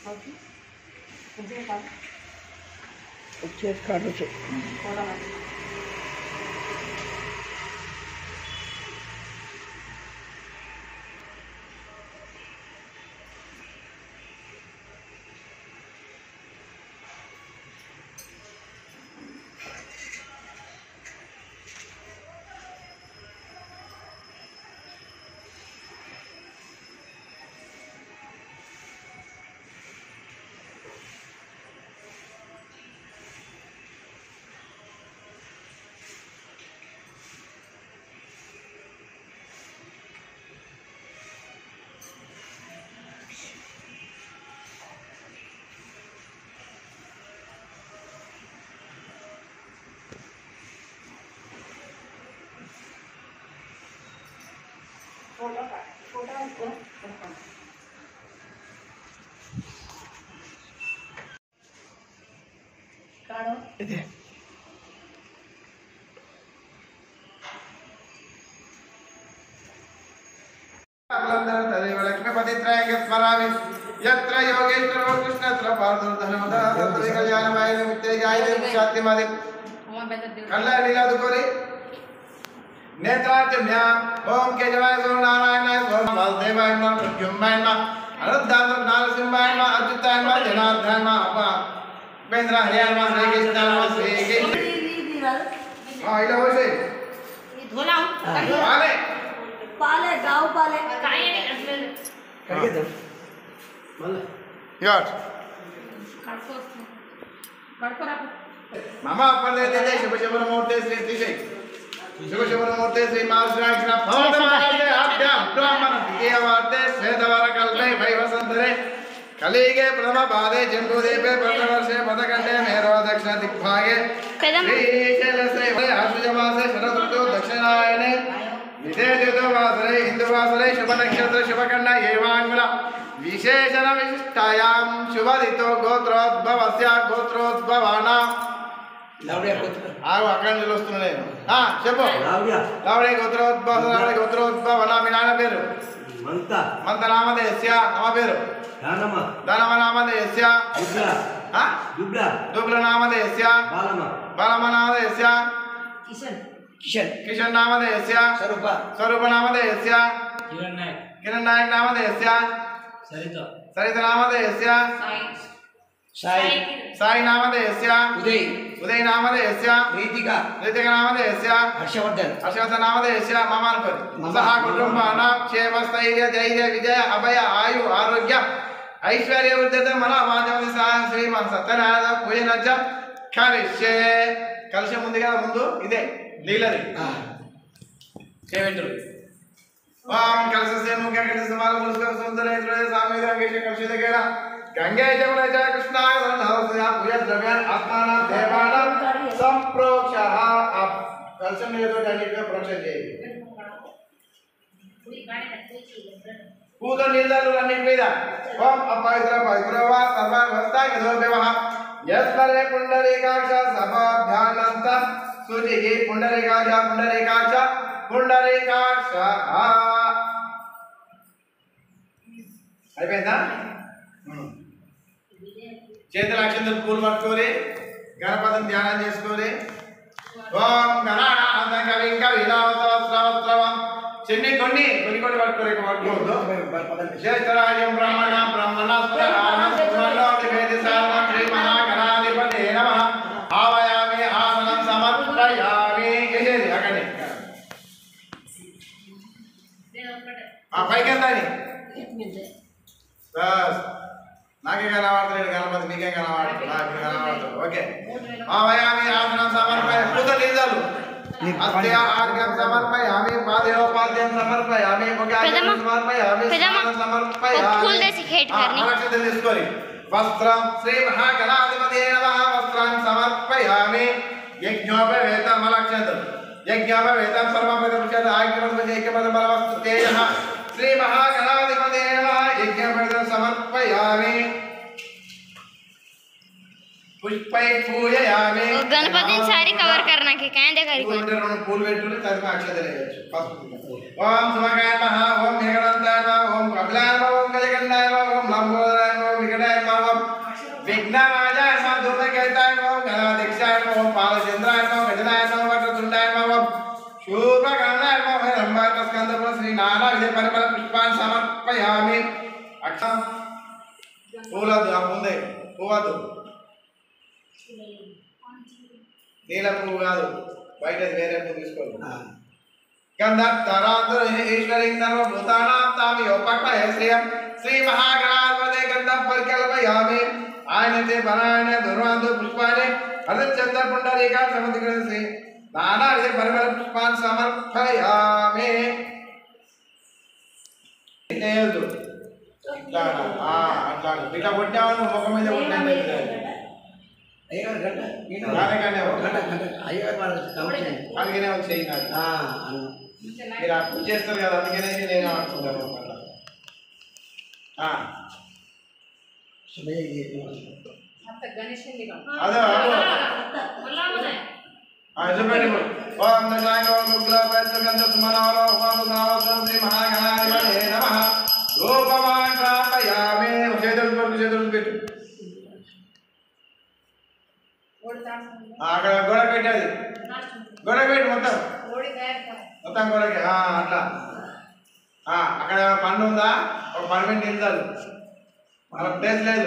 लक्ष्मीपतित्रयं स्मरामि यत्र योगेश्वरो कृष्णत्र पार्थधर्मदा तत्र कल्याणमय नित्याय शांतिमदि कल्ला लीला दुकोरी नेत्रार्चम्य ओम केशवाय नारायणाय वासुदेवाय नमः प्रद्युम्नाय नमः अरुद्धाय नारसिंहाय नमः अच्युताय नमः जनार्दनाय नमः उपेंद्र हरियाय नमः श्री कृष्णाय नमः श्री इला होसे धोला पाले पाले गाव पाले काय करिए दो यार कड़को मामा अपन दे दे शुभ शुभ मुहूर्ते श्री तिशे शुभ शुभ मुहूर्ते श्री महाश्राक्षण भवतमानते आभ्याम ब्राह्मण द्वितीयवार्ते श्वेतवार कल्पे वैवसंतरे कलिगे प्रथम पादे जम्बूदीपे प्रथमवर्षे पदकण्डे मेरो दक्षिण दिग्भागे श्रीशैलश्री आश्वयुजमासे शरदृतौ दक्षिणायने विशेषवासरे हिंदुवासरे शुभ नक्षत्र शुभकण्ड एवांगुल विशेषण विशिष्टायां शुभदितो गोत्रोद्भवस्य गोत्रोद्भवानां అక్కడి వస్తున్నా నేను చెప్పు లావడే గోత్రోద్భవన మీ నాన్న పేరు మంత నామదేశ్య అమ్మ పేరు దానమ నామదేశ్య దుబ్ల నామదేశ్య బాలమ నామదేశ్య కిషన్ నామదేశ్య స్వరూప నామదేశ్య కిరణ్ నాయక్ నామదేశ్య సరిత నామదేశ్య साई नामधेयस्य उदय नामधेयस्य ऋतिका नामधेयस्य हर्षवर्धन नामधेयस्य ममानुपति सह कुटुंबानां क्षेम स्थैर्य धैर्य विजय अभय आयु आरोग्य ऐश्वर्य वृद्धि मन वाचमति सह श्रीमान सत्यनारायण पूजन करिष्ये कलश मुंदुगा मुंदु इदे नीलरी चेवेंटुरु ओम कलशस्य मुख्य कलश समाल मुलस्क सुंदर इंद्र स्वामी गंगेश कलश दगेरा गंगे जमुने च कृष्णाय वरुणस्य पूजा द्रव्यान् आत्मानां देवानां संप्रोक्षः आप कलशम में तो जाने का प्रोक्षण चाहिए पूजा निर्दल रनिक वेदा ओम अपवित्र पवित्रवा सर्वावस्था के दो व्यवह यस्मरे पुंडरीकाक्ष सभाभ्यानंत सूचिः पुंडरीकाक्ष అయిపోయిందా చేతుల అక్షంతలు పూలు పట్టుకోరి గణపతిని ధ్యానం చేసుకోరి ఓం గణానాథ కవిం కవిలావస్రవస్రవం చెన్ని కొన్ని పట్టుకోరి పట్టుకోవద్దు శ్రేష్ఠరాజం బ్రహ్మణ బ్రహ్మణస్పద శ్రీ మహాగణాధిపతే నమః ఆవయామి ఆసనం సమర్పయామి చేసేది అక్కడి పైకి ఎంతని बस नाके कनावाडतलेడు गणपति नीके कनावाडतलेడు నాకు कनावाडतलेడు ओके आवायामि आसनं समर्पयामि पूजा लीजालु अस्त्य आर्घ्यं समर्पयामि पादयोपाद्यं समर्पयामि मुख्यार्घ्यं समर्पयामि स्नानं समर्पयामि फूल देसी हेड करनी अक्षते తీసుకోరి वस्त्रं श्री महागणाधिपतये नमः वस्त्रं समर्पयामि यज्ञोपवेतं अलक्षते यज्ञोपवेतं सर्वपदपक्षत आज्ञपदपदपद बलवस्तु तेजः श्री महागणाधिपतये नमः यज्ञोपवेतं समर्पयामि पुष्पै पूजयामि गणपति सारी कवर करना के क्या देखा रे फूल पेट्टुनी तर्म अक्षते लेयొచ్చు ओम सुमकाय नमः ओम मेघनाथाय नमः ओम कपिलाय नमः ओम गजकर्णाय नमः ओम लंबोदराय नमः विकटाय नमः गणराजाय नमः धूमकेताय नमः गणाध्यक्षाय नमः पालचंद्राय नमः गजनाय नमः वक्रतुंडाय नमः शूर्पकर्णाय नमः रंभास्कंदपुर श्री नानाविध परिमल पुष्पान् समर्पयामि अक्षम పూలదు ఆ ముందే పువ్వదు నీల పువ్వు కాదు బయట వేరే పువ్వు తీసుకోవాలి గంధర్వతరాంతర ఈశ్వరీం సర్వభూతానాం తామియోపక్వయ శ్రీయం శ్రీ మహాగణాధిపతే గంధం పరికల్పయామి ఆయనతే బనాయన దుర్వాంధు పుష్పాన్ని హరిచంద్ర పుండరీకా సముద్ర శ్రీ నానావిధ పరిమళ పుష్పాన్ని సమర్పయామి లేదు అట్లా ఇట్లా కొట్టామని ముఖం మీద కొట్టాను అలాగనే వచ్చేయి మీరు అప్పు చేస్తారు కదా అందుకనే నేను అనుకుంటాను అదే చూపండి ఓం శ్రీ మహాగణాధిపతే నమః రూపమాన్ ప్రాపయామి చేతులు పెట్టు అక్కడ గోడ పెట్టేది గోడ పెట్టి మొత్తం గోడకి అట్లా అక్కడ పండు ఉందా ఒక పర్మనెంట్ నిలుదాలు మన ప్లేస్ లేదు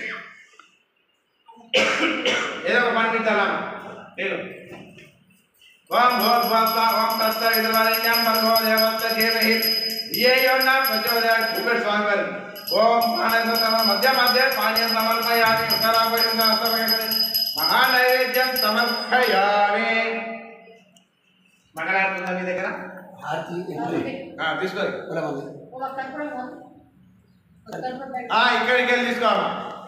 ఏదో ఒక పని పెట్టాలా నేను ఓం భూర్భువస్సః ఓం తత్సవితుర్వరేణ్యం భర్గో దేవస్య ధీమహి ధియో న ప్రచోదయాత్ భూగర్ స్వామి వారి ఓం ప్రాణాయామ మధ్య మధ్య పానీయం సమర్పయామి ఉత్తరాభయం అస్తమయం మహానైవేద్యం సమర్పయామి మంగళారతి మీ దగ్గర తీసుకో ఇక్కడికి వెళ్ళి తీసుకోమా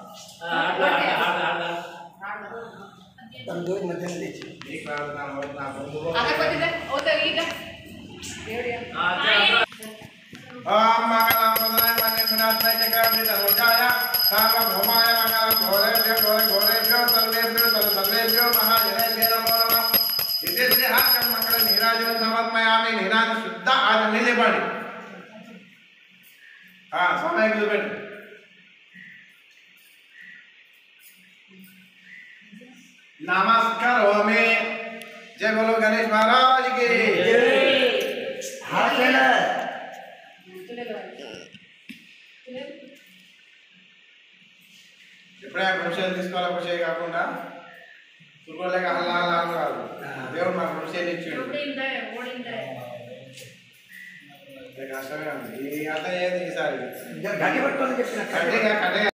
ఓం మంగళాయ మంగళాయ చక్రవర్తి సర్వజాయ సార్వభౌమాయ మంగళం ఘోరేభ్యో సర్వేభ్యో మహాజనేభ్యో నమో నమః విశేష మంగళ నీరాజనం సమర్పయామి నీరాజ శుద్ధ ఆచరణ నిలబడి సమయం చూపెట్టు नमस्कारोमि जय बोलो गणेश महाराज की ఇప్పుడే కృషి తీసుకోవాలి కృషి కాకుండా తుర్కోలేక హల్లా కాదు దేవుడు మాకు కృషి ఇచ్చాడు కష్టమే ఉంది ఈ అర్థం ఏది ఈసారి గట్టి పట్టుకోవాలని చెప్పిన